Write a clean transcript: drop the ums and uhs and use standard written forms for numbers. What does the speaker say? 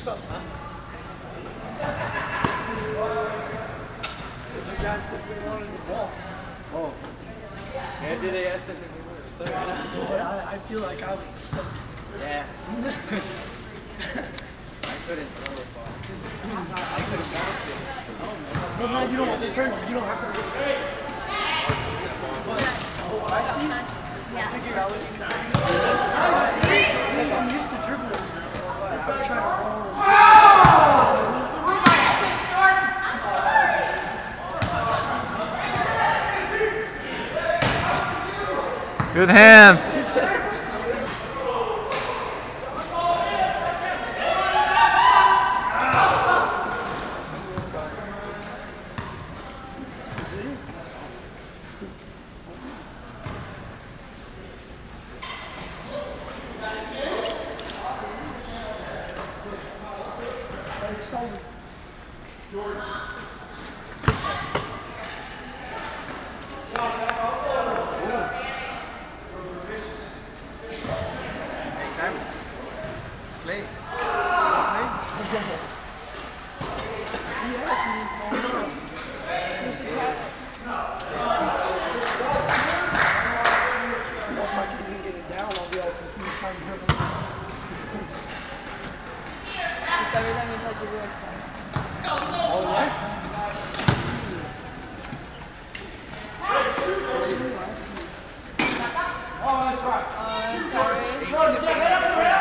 up, huh? They just asked if we wanted the ball. Oh. Yeah, did they ask us if we wanted to play? But I feel like I would suck. Yeah. I couldn't throw a ball. Because I couldn't walk it. well, no, you don't have to turn. You don't have to. But I see. Yeah. Figure out what you can do. Because I'm used to dribbling. So if I try to roll and Good hands. Play. Every time you touch your wheel. Oh, that's right. Sorry.